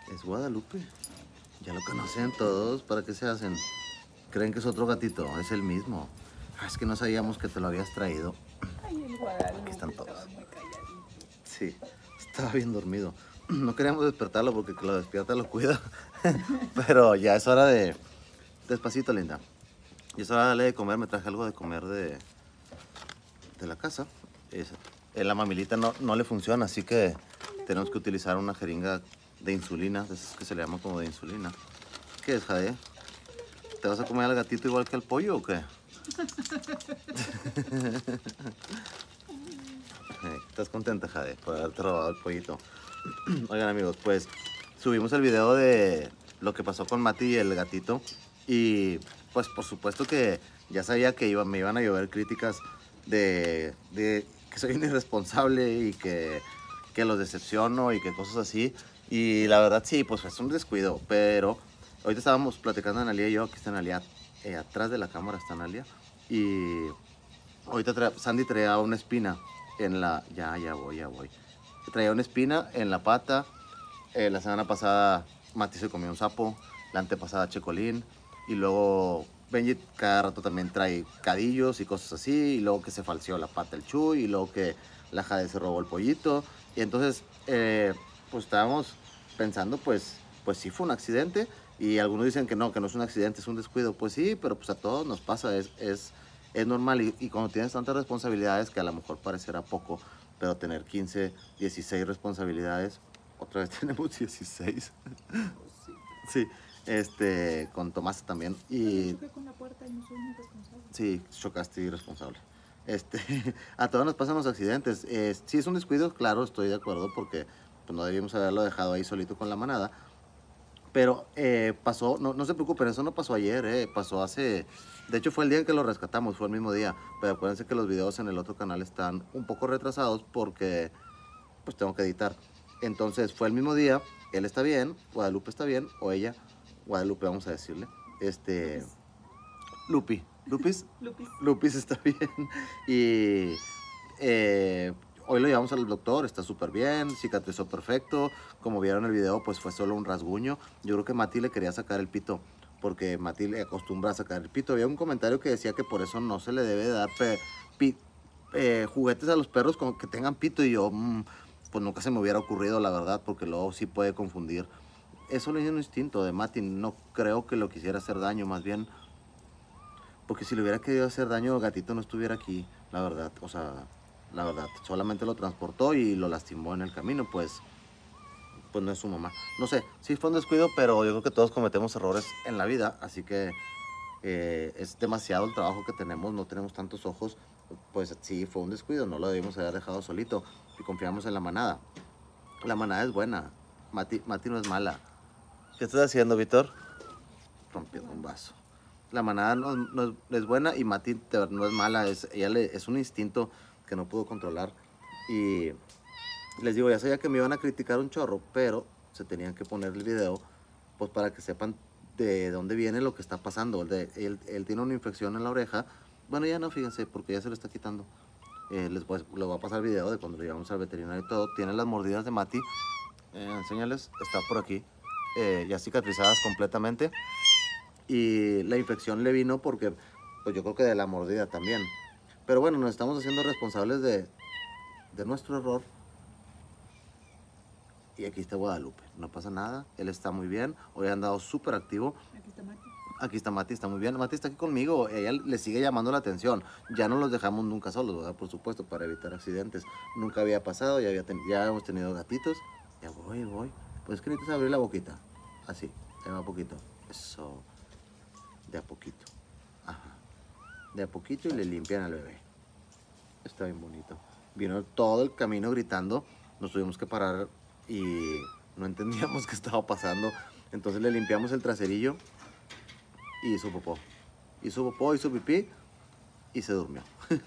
Es Guadalupe. Ya lo conocen todos. ¿Para qué se hacen? ¿Creen que es otro gatito? Es el mismo. Es que no sabíamos que te lo habías traído. Ay, el Guadalupe. Aquí están todos. Estaba muy calladito. Sí, estaba bien dormido. No queríamos despertarlo porque que lo despierta lo cuida. Pero ya es hora de... Despacito, linda. Y es hora de darle de comer. Me traje algo de comer de la casa. La mamilita no le funciona, así que tenemos que utilizar una jeringa de insulina, de esas que se le llama como de insulina. ¿Qué es, Jade? ¿Te vas a comer al gatito igual que al pollo o qué? ¿Estás contenta, Jade, por haberte robado el pollito? Oigan, amigos, pues subimos el video de lo que pasó con Mati y el gatito. Y pues por supuesto que ya sabía que me iban a llover críticas de que soy un irresponsable y que los decepciono y que cosas así. Y la verdad sí, pues fue un descuido. Pero ahorita estábamos platicando Analia y yo. Aquí está Analia, atrás de la cámara está Analia. Y ahorita Sandy traía una espina en la... Ya voy. Traía una espina en la pata. La semana pasada Mati se comió un sapo. La antepasada Checolín. Y luego Benji cada rato también trae cadillos y cosas así. Y luego que se falseó la pata el Chuy. Y luego que la Jade se robó el pollito. Y entonces, pues estábamos pensando, pues sí fue un accidente. Y algunos dicen que no es un accidente, es un descuido. Pues sí, pero pues a todos nos pasa, es normal. Y cuando tienes tantas responsabilidades, que a lo mejor parecerá poco, pero tener 15, 16 responsabilidades, otra vez tenemos 16. Sí, con Tomás también. Y choqué con la puerta y no soy muy responsable. sí, chocaste irresponsable. A todos nos pasan los accidentes. Sí es un descuido, claro, estoy de acuerdo, porque pues, no debíamos haberlo dejado ahí solito con la manada. Pero pasó, no se preocupen, eso no pasó ayer, pasó hace... De hecho fue el día en que lo rescatamos, fue el mismo día. Pero acuérdense que los videos en el otro canal están un poco retrasados porque pues tengo que editar. Entonces fue el mismo día, él está bien, Guadalupe está bien, o ella, Guadalupe vamos a decirle. Lupis está bien. Y hoy lo llevamos al doctor, está súper bien, cicatrizó perfecto. Como vieron en el video, pues fue solo un rasguño. Yo creo que Mati le quería sacar el pito, porque Mati le acostumbra a sacar el pito. Había un comentario que decía que por eso no se le debe dar juguetes a los perros con que tengan pito. Y yo, pues nunca se me hubiera ocurrido, la verdad, porque luego sí puede confundir. Eso lo hizo un instinto de Mati, no creo que lo quisiera hacer daño, más bien... Porque si le hubiera querido hacer daño, el gatito no estuviera aquí, la verdad. O sea, la verdad, solamente lo transportó y lo lastimó en el camino, pues no es su mamá. No sé, sí fue un descuido, pero yo creo que todos cometemos errores en la vida, así que es demasiado el trabajo que tenemos, no tenemos tantos ojos. Pues sí, fue un descuido, no lo debimos haber dejado solito y confiamos en la manada. La manada es buena, Mati no es mala. ¿Qué estás haciendo, Víctor? Rompiendo un vaso. La manada no es buena y Mati no es mala, es un instinto que no pudo controlar. Y les digo, ya sabía que me iban a criticar un chorro, pero se tenían que poner el video pues para que sepan de dónde viene lo que está pasando. Él tiene una infección en la oreja. Bueno, ya no, fíjense, porque ya se lo está quitando. Les voy a pasar el video de cuando lo llevamos al veterinario y todo. Tiene las mordidas de Mati. Enséñales, está por aquí. Ya cicatrizadas completamente. Y la infección le vino porque, pues yo creo que de la mordida también. Pero bueno, nos estamos haciendo responsables de nuestro error. Y aquí está Guadalupe, no pasa nada, él está muy bien, hoy ha andado súper activo. Aquí está Mati. Aquí está Mati, está muy bien, Mati está aquí conmigo, ella le sigue llamando la atención. Ya no los dejamos nunca solos, ¿verdad? Por supuesto, para evitar accidentes. Nunca había pasado, ya hemos tenido gatitos. Ya voy. Pues que necesitas abrir la boquita, así, ahí va poquito. Eso, de a poquito. Ajá. De a poquito y le limpian al bebé. Está bien bonito. Vino todo el camino gritando, nos tuvimos que parar y no entendíamos qué estaba pasando. Entonces le limpiamos el traserillo y hizo popó. Hizo pipí y se durmió.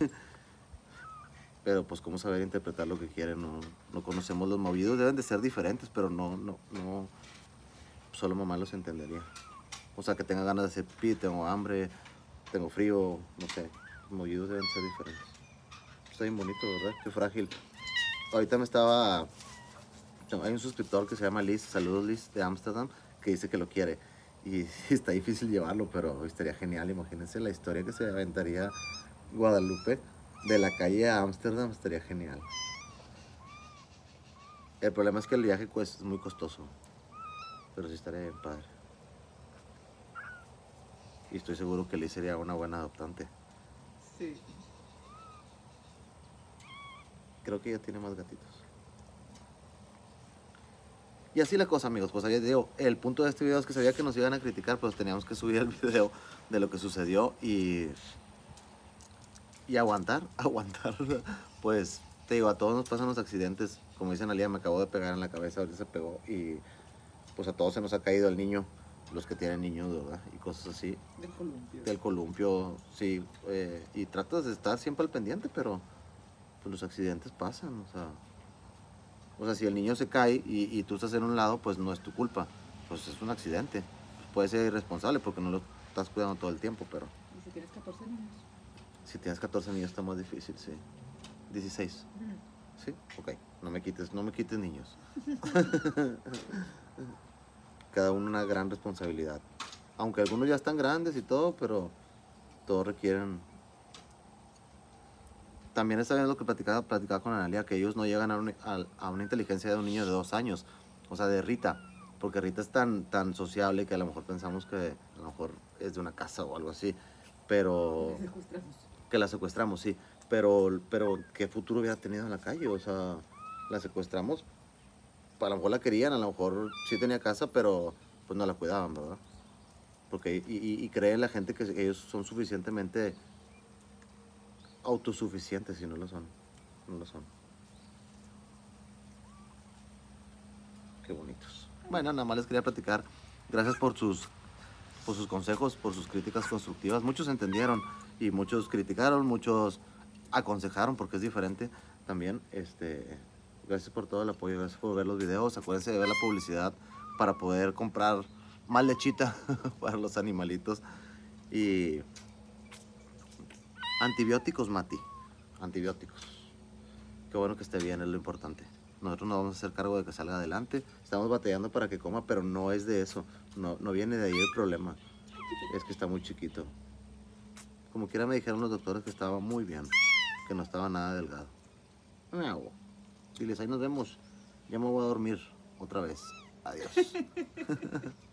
Pero pues cómo saber interpretar lo que quieren, no conocemos los movidos, deben de ser diferentes, pero no, solo mamá los entendería. O sea, que tenga ganas de hacer pipí, tengo hambre, tengo frío, no sé, los movidos deben ser diferentes. Está bien bonito, ¿verdad? Qué frágil. Ahorita me estaba Hay un suscriptor que se llama Liz, saludos Liz, de Ámsterdam, que dice que lo quiere. Y está difícil llevarlo, pero estaría genial. Imagínense la historia que se aventaría Guadalupe de la calle a Ámsterdam, estaría genial. El problema es que el viaje es muy costoso, pero sí estaría bien padre. Y estoy seguro que Liz sería una buena adoptante. Sí. Creo que ella tiene más gatitos. Y así la cosa, amigos. Pues ya digo, el punto de este video es que sabía que nos iban a criticar, pues teníamos que subir el video de lo que sucedió y aguantar, aguantar. Pues te digo, a todos nos pasan los accidentes. Como dicen Alía, me acabo de pegar en la cabeza, ahorita se pegó. Y pues a todos se nos ha caído el niño, los que tienen niños, ¿verdad? Y cosas así. Del columpio. Del columpio, sí. Y tratas de estar siempre al pendiente, pero pues los accidentes pasan, o sea, si el niño se cae y tú estás en un lado, pues no es tu culpa, pues es un accidente. Puede ser irresponsable porque no lo estás cuidando todo el tiempo, pero ¿Y si tienes 14 niños? si tienes 14 niños está más difícil, sí. 16, sí, ok, no me quites niños. Cada uno una gran responsabilidad. Aunque algunos ya están grandes y todo, pero todos requieren. También está bien lo que platicaba con Analia, que ellos no llegan a una inteligencia de un niño de 2 años, o sea, de Rita, porque Rita es tan sociable que a lo mejor pensamos que a lo mejor es de una casa o algo así, pero... La secuestramos. Que la secuestramos, sí, pero ¿qué futuro hubiera tenido en la calle? O sea, la secuestramos, a lo mejor la querían, a lo mejor sí tenía casa, pero pues no la cuidaban, ¿verdad? Porque, y creen la gente que ellos son suficientemente autosuficientes y no lo son. No lo son. Qué bonitos. Bueno, nada más les quería platicar. Gracias por sus consejos, por sus críticas constructivas. Muchos entendieron y muchos criticaron, muchos aconsejaron porque es diferente también. Gracias por todo el apoyo, gracias por ver los videos. Acuérdense de ver la publicidad para poder comprar más lechita para los animalitos. Y antibióticos, Mati. Antibióticos. Qué bueno que esté bien, es lo importante. Nosotros nos vamos a hacer cargo de que salga adelante. Estamos batallando para que coma, pero no es de eso. No viene de ahí el problema. Es que está muy chiquito. Como quiera me dijeron los doctores que estaba muy bien. Que no estaba nada delgado. Miau. Diles, ahí nos vemos. Ya me voy a dormir otra vez. Adiós.